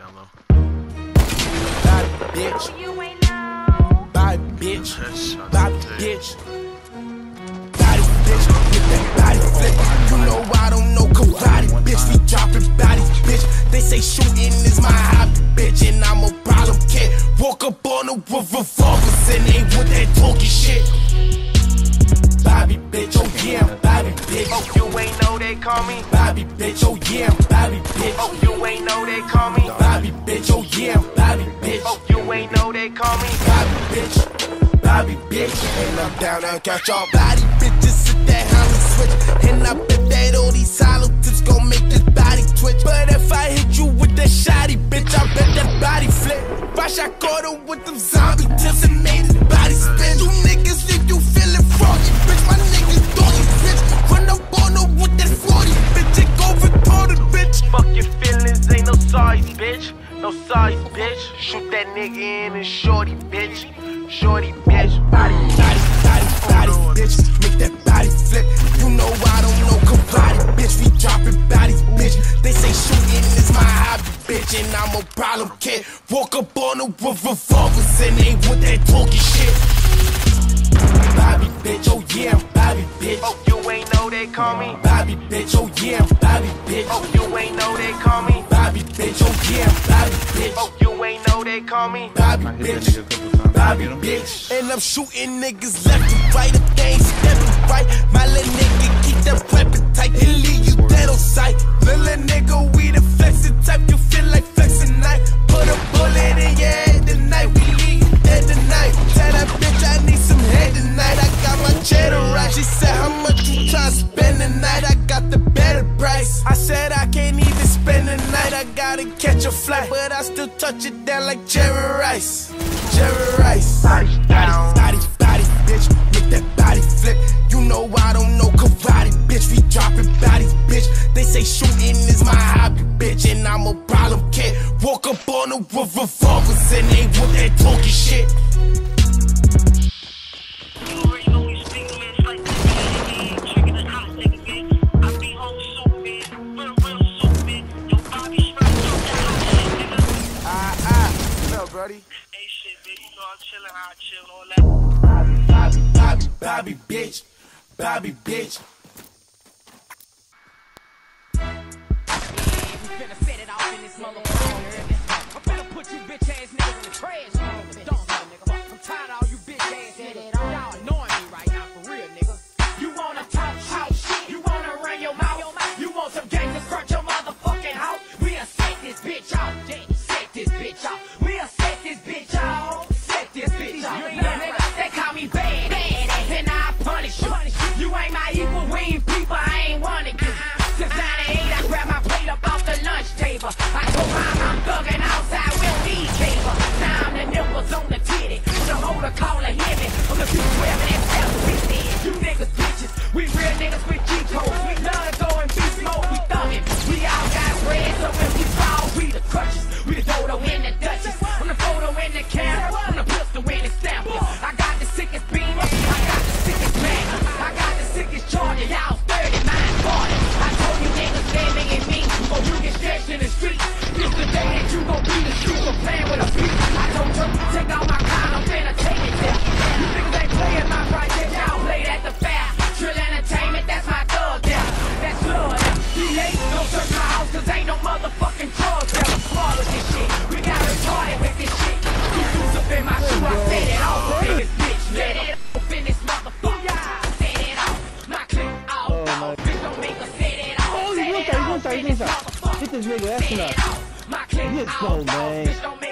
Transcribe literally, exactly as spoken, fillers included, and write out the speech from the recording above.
down low. Body bitch. Oh, you ain't know. Body bitch. Headshots Body today. bitch. Body bitch. Get that body flip. You know I don't know karate, bitch. We dropping bodies, bitch. They say shooting is my hobby, bitch, and I'm a problem kid. Woke up on the roof revolvers and they with that talking shit. Bobby bitch, oh yeah, Bobby bitch. Oh, you ain't know they call me Bobby bitch, oh yeah, Bobby bitch. Oh, you ain't know they call me Bobby bitch, oh yeah, Bobby bitch. Oh, you ain't know they call me Bobby bitch, Bobby bitch. And I'm down and catch all body bitches sit that Holly switch. And I bet that all these hollow tips gon' make this body twitch. But if I hit you with that shotty, bitch, I bet that body flip. Rush, I caught her with them zombie tips and made his body spin. You niggas, if you feelin' froggy, bitch, my niggas doggy, bitch. Run up on her with that forty, bitch, it go retarded, bitch. Fuck your feelings, ain't no size, bitch. No size, bitch. Shoot that nigga in and shorty, bitch. Shorty, bitch. Body, body, body, body, bitch. Make that body flip. You know I don't know karate, bitch. We dropping bodies, bitch. They say shooting is my hobby, bitch, and I'm a problem kid. Woke up on the roof revolvers and they with that talking shit. Bobby bitch, oh yeah, Bobby bitch. Oh, you ain't know they call me Bobby bitch, oh yeah, Bobby bitch. Oh, you ain't know they call me Bobby bitch, oh yeah, Bobby bitch. Oh, you ain't know they call me Bobby bitch, Bobby bitch. And I'm shooting niggas left and right if they ain't stepping right. My little nigga keep that weapon tight and leave you dead on sight. Little nigga, we the flexing type, you feel like flexing night. Put a bullet in your head tonight, we leave you dead tonight. Tell that bitch I need some head tonight, I got my cheddar right. She said how much you try to spend tonight, I got the better price. I said I can't even spend the night, I gotta catch a flight. But I still touch it down like Jerry Rice. Jerry Rice. Body, body, body, body, bitch. Make that body flip. You know I don't know karate, bitch. We dropping bodies, bitch. They say shooting is my hobby, bitch, and I'm a problem kid. Woke up on the roof revolvers and they with that talking shit. Buddy. Hey shit, bitch, you know I'm chillin', how I chill, all that. Bobby, Bobby, Bobby, bitch. Bobby, bitch. We finna set it off in this motherfucker. I'm finna put you bitch ass niggas in the trash. Don't nigga. I'm tired of all you bitch ass niggas. Y'all annoying me right now, for real, nigga. You wanna talk shit, you wanna run your mouth, you want some gangsters scratch your motherfucking house. We'll set this bitch out, set this bitch out. We'll set this bitch out, set this bitch out. Nigga, they call me bad, bad, and I punish you. You ain't my equal, we ain't people, I ain't wanna you. Since ninety-eight, I grabbed my plate up off the lunch table. I told mom I'm thugging outside, we don't need cable. Now I'm the nipples on the titty, the holder caller hit me. I'm the two twelve and that seven fifty. You niggas bitches, we real niggas with G-codes. We love to go and beast mode, we thuggin'. We all got bread, so when we fall, we the crutches. We the dodo in the Dutchess. I'm the photo in the camera, I'm the pistol in the stamper. I got the sickest beamer, I got the sickest man, I got the sickest charger, y'all thirty, mine forty. I told you niggas standing in me, or you get stretched in the street. This the day that you gon' be the street, gon' playing with a beat. I told you, take out my car, I'm finna take it there. You niggas ain't playing my project, y'all played at the fair. Trill Entertainment, that's my thug there. That's blood. D A, don't search my house, cause ain't no motherfucking drugs there. Small with this shit, we got retarded with this shit. You goose up in my shoe, I set it off. Biggest bitch, let it off in this motherfucker. Set it off, my clip off, off. Bitch don't make us set it off. Set it off in this motherfucker. Set it off, my clip off, off. Bitch don't